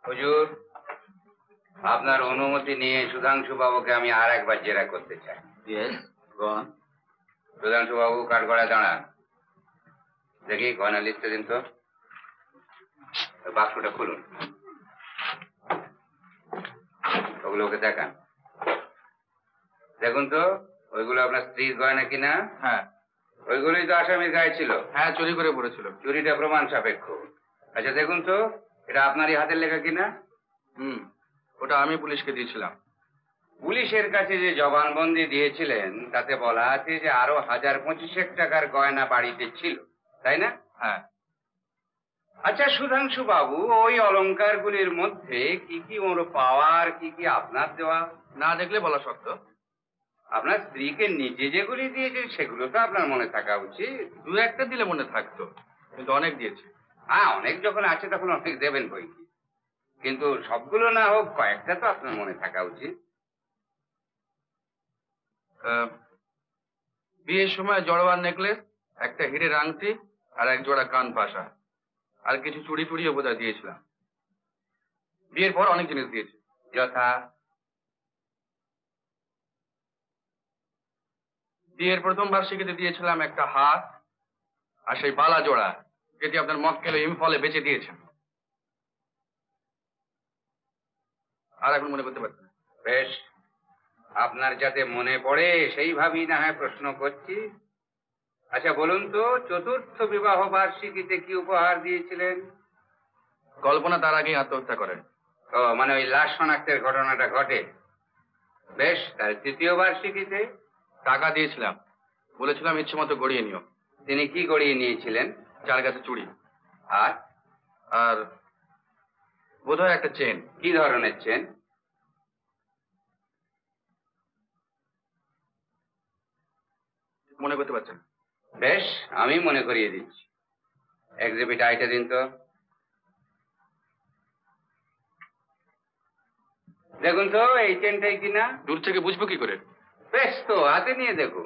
হুজুর, আপনার অনুমতি নিয়ে সুধাংশু বাবুকে আমি আর একবার জেরা করতে চাই। সুধাংশু বাবু কাঠগড়ায় দাঁড়ান। দেখি গয়না লিস্টে দিন তো। বাক্সটা খুলুন, ওগুলো ওকে দেখান। দেখুন তো ওইগুলো আপনার স্ত্রীর গয়না কিনা? হ্যাঁ। ওইগুলোই তো আসামির গায়ে ছিল। হ্যাঁ, চুরি করে পড়েছিল। চুরিটা প্রমাণ সাপেক্ষ। আচ্ছা দেখুন তো এটা আপনারই হাতের লেখা কিনা? ওটা আমি পুলিশকে দিয়েছিলাম। পুলিশের কাছে যে জবানবন্দি দিয়েছিলেন তাতে বলা আছে যে আরো 1025 টাকার গয়না বাড়িতে ছিল, তাই না? হ্যাঁ। আচ্ছা সুধাংশু বাবু, ওই অলংকারগুলির মধ্যে কি কি ওর পাওয়ার, কি কি আপনার দেওয়া? না দেখলে বলা শক্ত। আপনার স্ত্রীকে নিজে যেগুলি দিয়েছেন সেগুলো তো আপনার মনে থাকা উচিত। দু একটা দিলে মনে থাকতো, কিন্তু অনেক দিয়েছে। হ্যাঁ, অনেক যখন আছে তখন অনেক দেবেন বই কি, কিন্তু সবগুলো না হোক কয়েকটা তো আপনার মনে থাকা উচিত। বিয়ের সময় জড়োয়ার নেকলেস, একটা হিরের আংটি আর এক জোড়া কান পাশা, আর কিছু চুড়ি টুড়িও বোধহয় দিয়েছিলাম। বিয়ের পর অনেক জিনিস দিয়েছে। যথা? বিয়ের প্রথম বার্ষিকীতে দিয়েছিলাম একটা হাত আর সেই বালা জোড়া, যেটি আপনার মক্কেল ইম্ফলে বেচে দিয়েছেন। আর এখন মনে করতে পারছেন? বেশ, আপনার যাতে মনে পড়ে সেইভাবেই না হয় প্রশ্ন করছি। আচ্ছা বলুন তো, চতুর্থ বিবাহ বার্ষিকীতে কি উপহার দিয়েছিলেন? কল্পনা তার আগেই আত্মহত্যা করেন। ও মানে ওই লাশ শনাক্তের ঘটনাটা ঘটে। বেশ, তার তৃতীয় বার্ষিকীতে? টাকা দিয়েছিলাম, বলেছিলাম ইচ্ছে মতো গড়িয়ে নিও। তিনি কি গড়িয়ে নিয়েছিলেন? 4 গাছে চুড়ি আর আর বোধহয় একটা চেন। কি ধরনের চেন? মনে করতে পারছেন? বেশ, আমি মনে করিয়ে দিচ্ছি। এক্সিবিট আইটা দিন তো। দেখুন তো এই চেনটাই কিনা। দূর থেকে বুঝবো কি করে? বেশ তো, হাতে নিয়ে দেখুন।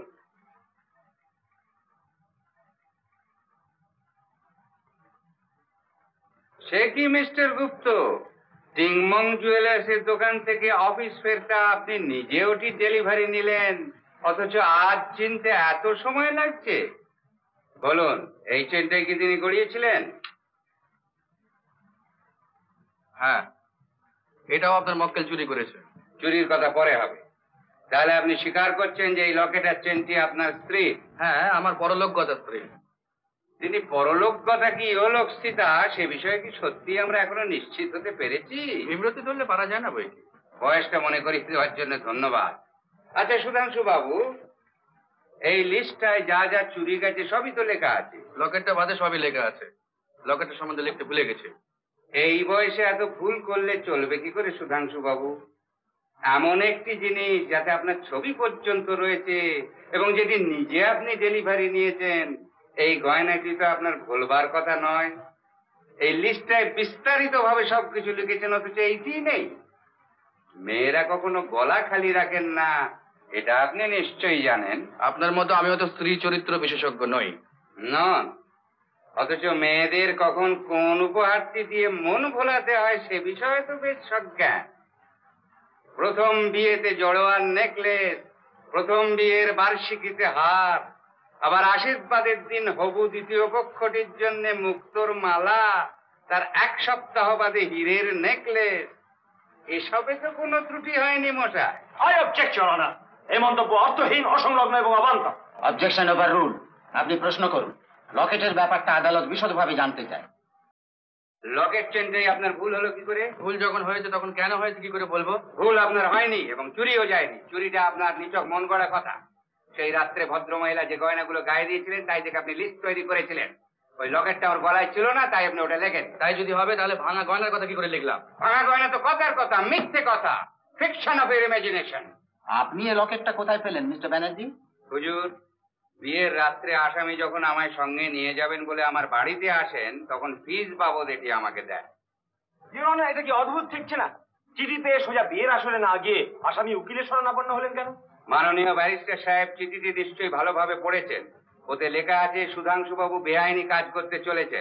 সে কি মিস্টার গুপ্ত, টিংমং জুয়েলার্সের দোকান থেকে অফিস ফেরটা আপনি নিজে ওটি ডেলিভারি নিলেন, অথচ আজ চিনতে এত সময় লাগছে? বলুন, এই চেনটাই কি তিনি গড়িয়েছিলেন? হ্যাঁ, এটাও আপনার মক্কেল চুরি করেছে। চুরির কথা পরে হবে। তাহলে আপনি স্বীকার করছেন যে এই লকেটের চেনটি আপনার স্ত্রী? হ্যাঁ, আমার পরলোকগত স্ত্রী। তিনি পরলোকগতা কি ইহলোক স্থিতা সে বিষয়ে কি সত্যি আমরা এখনো নিশ্চিত হতে পেরেছি? বিব্রতি ধরলে পারা যায় না বই। বয়সটা মনে করিয়ে দেওয়ার জন্য ধন্যবাদ। আচ্ছা সুধাংশু বাবু, এই লিস্টটায় যা যা চুরি গেছে সবই তো লেখা আছে। লকেটটা বাদে সবই লেখা আছে। লকেটের সম্বন্ধে লিখতে ভুলে গেছে। এই বয়সে এত ভুল করলে চলবে কি করে সুধাংশু বাবু? এমন একটি জিনিস যাতে আপনার ছবি পর্যন্ত রয়েছে এবং যেটি নিজে আপনি ডেলিভারি নিয়েছেন, এই গয়নাটি তো আপনার ভুলবার কথা নয়। এই লিস্টটায় বিস্তারিত ভাবে সবকিছু লিখেছেন, অথচ এইটি নেই। মেয়েরা কখনো গলা খালি রাখেন না, এটা আপনি নিশ্চয়ই জানেন। আপনার মতো আমিও তো স্ত্রী চরিত্র বিশেষজ্ঞ নই। নন, অথচ মেয়েদের কখন কোন উপহারটি দিয়ে মন ভোলাতে হয় সে বিষয়ে তো বেশ সজ্ঞান। প্রথম বিয়েতে জড়োয়ার নেকলেস, প্রথম বিয়ের বার্ষিকীতে হার, আবার আশীর্বাদের দিন হবু দ্বিতীয় পক্ষটির জন্য মুক্তোর মালা, তার 1 সপ্তাহ বাদে হীরের নেকলেস, এসবে তো কোনো ত্রুটি হয়নি মশাই। I object your honour. এই মন্তব্য অর্থহীন, অসংলগ্ন এবং অবান্তর। Objection overrule. আপনি প্রশ্ন করুন। লকেটের ব্যাপারটা আদালত বিশদভাবে জানতে চায়। লকেট চেনটাই আপনার ভুল হলো কি করে? ভুল যখন হয়েছে তখন কেন হয়েছে কি করে বলবো? ভুল আপনার হয়নি এবং চুরিও যায়নি। চুরিটা আপনার নিছক মন গড়া কথা। সেই রাত্রে ভদ্রমহিলা যে গয়নাগুলো গায়ে দিয়েছিলেন তাই থেকে আপনি লিস্ট তৈরি করেছিলেন। ওই লকেটটা ওর গলায় ছিল না, তাই আপনি ওটা লেখেন। তাই যদি হবে তাহলে ভাঙা গয়নার কথা কি করে লিখলাম? ভাঙা গয়না তো কথার কথা, মিথ্যে কথা, ফিকশন অফ ইউর ইমাজিনেশন। আপনি এই লকেটটা কোথায় পেলেন মিস্টার ব্যানার্জি? হুজুর, বিয়ের রাত্রে আসামি যখন আমায় সঙ্গে নিয়ে যাবেন বলে আমার বাড়িতে আসেন তখন ফিজ বাবদ এটি আমাকে দেয়। ইওর অনার, এটা কি অদ্ভুত ঠেকছে না? চিঠি পেয়ে সোজা বিয়ের আসরে না গিয়ে আসামি উকিলের শরণাপন্ন হলেন কেন? মাননীয় ব্যারিস্টার সাহেব চিঠিটি নিশ্চয়ই ভালোভাবে পড়েছেন। ওতে লেখা আছে সুধাংশু বাবু বেআইনি কাজ করতে চলেছেন।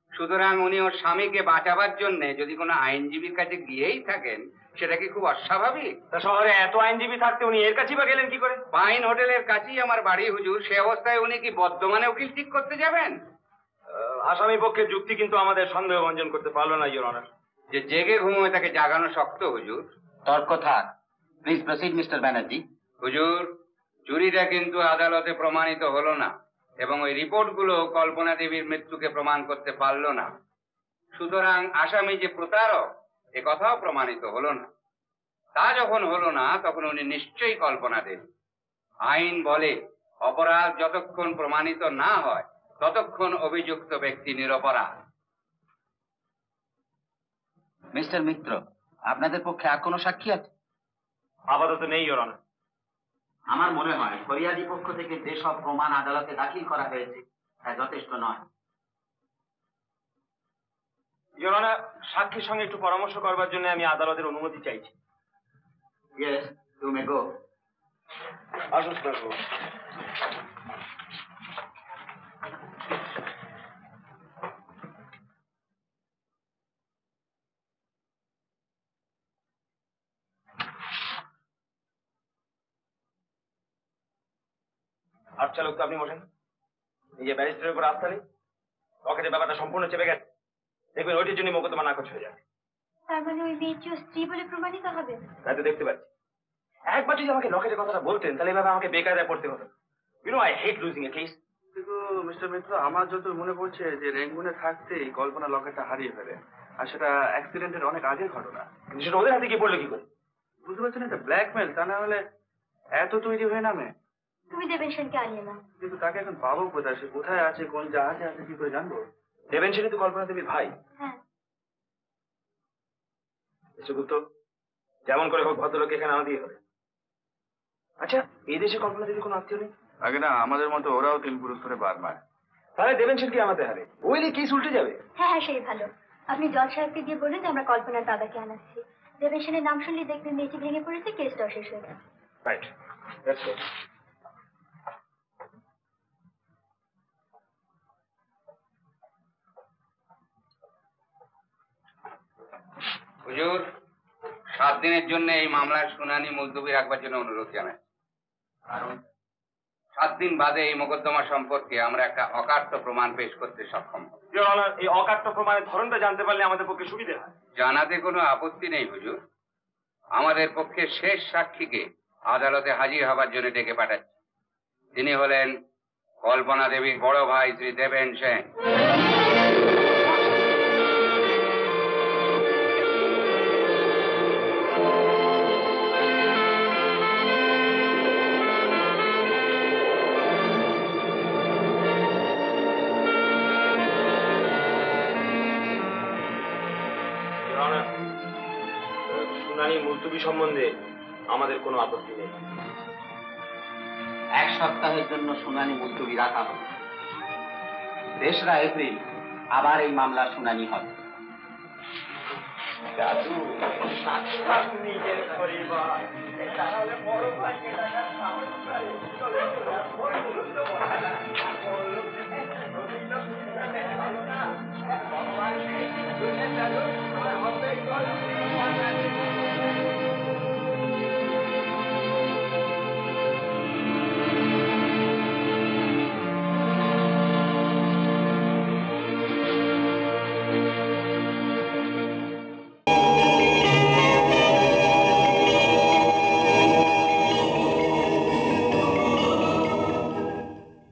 সুতরাং উনি ওর স্বামীকে বাঁচাবার জন্য যদি কোনো আইনজীবীর কাছে গিয়েই থাকেন, সেটা কি খুব অস্বাভাবিক? তা শহরে এত আইনজীবী থাকতে উনি এর কাছেই বা গেলেন কি করে? পাইন হোটেলের কাছেই আমার বাড়ি হুজুর। সে অবস্থায় উনি কি বর্ধমানে উকিল ঠিক করতে যাবেন? আসামি পক্ষের যুক্তি কিন্তু আমাদের সন্দেহ ভঞ্জন করতে পারলো না, ইওর অনার। যে জেগে ঘুমোয় তাকে জাগানো শক্ত হুজুর। তর্ক থাক। Please proceed mister Banerjee. হুজুর, চুরিটা কিন্তু আদালতে প্রমাণিত হলো না, এবং ওই রিপোর্টগুলো কল্পনা দেবীর মৃত্যুকে প্রমাণ করতে পারলো না। সুতরাং আসামি যে প্রতারক এ কথাও প্রমাণিত হলো না। তা যখন হলো না, তখন উনি নিশ্চয়ই কল্পনা দেবী। আইন বলে অপরাধ যতক্ষণ প্রমাণিত না হয় ততক্ষণ অভিযুক্ত ব্যক্তি নিরপরাধ। মিস্টার মিত্র, আপনাদের পক্ষে আর কোনো সাক্ষী আছে? আপাতত নেই, ইওর অনার। আমার মনে হয় ফরিয়াদি পক্ষ থেকে যেসব প্রমাণ আদালতে দাখিল করা হয়েছে তা যথেষ্ট নয়। ইওর অনার, সাক্ষীর সঙ্গে একটু পরামর্শ করবার জন্য আমি আদালতের অনুমতি চাইছি। Yes, you may go. আসুন স্যার। আচ্ছা লোক তো আপনি বসেন। নিজে ব্যারিস্টারের উপর আস্থা নেই, লকেটের ব্যাপারটা সম্পূর্ণ চেপে গেছে। দেখবেন ওইটির জন্য মোকদ্দমা নাকচ হয়ে যাবে। তার মানে ওই মেয়েটি ওর স্ত্রী বলে প্রমাণিত হবে? তাই তো দেখতে পাচ্ছি। একবার যদি আমাকে লকেটের কথাটা বলতেন, তাহলে এভাবে আমাকে বেকায়দায় পড়তে হতো। You know I hate losing a case. কিন্তু মিস্টার মিত্র, আমার যত মনে পড়ছে যে রেঙ্গুনে থাকতেই কল্পনা লকেটটা হারিয়ে ফেলে, আর সেটা অ্যাক্সিডেন্টের অনেক আগের ঘটনা। কিন্তু সেটা ওদের হাতে গিয়ে পড়লো কি করে? বুঝতে পারছেন, এটা ব্ল্যাকমেল। তা না হলে এত তৈরি হয়ে নামে। তুমি দেবেন সেনকে আনিয়ে নাও। কিন্তু তাকে এখন পাবো কোথায়? সে কোথায় আছে, কোন জাহাজে আছে, কি করে জানবো? দেবেন সেটা তো কল্পনা দেবীর ভাই। হ্যাঁ। গুপ্ত, যেমন করে হোক ভদ্রলোক এখানে আনা দিয়ে হবে। আচ্ছা, এই দেশে কল্পনা দেবীর কোনো আত্মীয় নেই? আগে না, আমাদের মতো ওরাও 3 পুরুষ ধরে বার মায়। তাহলে দেবেন সেনকে আমাদের হারে ওইলে কেস উল্টে যাবে। হ্যাঁ হ্যাঁ, সেই ভালো। আপনি জজ সাহেবকে দিয়ে বলুন যে আমরা কল্পনার দাদাকে আনাচ্ছি। দেবেন সেনের নাম শুনলে দেখবেন মেয়েটি ভেঙে পড়েছে, কেসটাও শেষ হয়ে গেছে। Right, that's good. হুজুর, 7 দিনের জন্য এই মামলার শুনানি মুলতবি রাখবার জন্য অনুরোধ জানাই। কারণ 7 দিন বাদে এই মোকদ্দমা সম্পর্কে আমরা একটা অকাট্য প্রমাণ পেশ করতে সক্ষম হব। ইওর অনার, এই অকাট্য প্রমাণের ধরনটা জানতে পারলে আমাদের পক্ষে সুবিধা হয়। জানাতে কোনো আপত্তি নেই হুজুর। আমাদের পক্ষে শেষ সাক্ষীকে আদালতে হাজির হবার জন্য ডেকে পাঠাচ্ছি। তিনি হলেন কল্পনা দেবীর বড় ভাই শ্রী দেবেন সেন। শুনানি মুলতবি সম্বন্ধে আমাদের কোনো আপত্তি নেই। 1 সপ্তাহের জন্য শুনানি মুলতবি রাখা হবে। 3রা এপ্রিল আবার এই মামলার শুনানি হবে। নিজের পরিবার তাহলে বড় ভাইকে টাকার সাহস করে চলে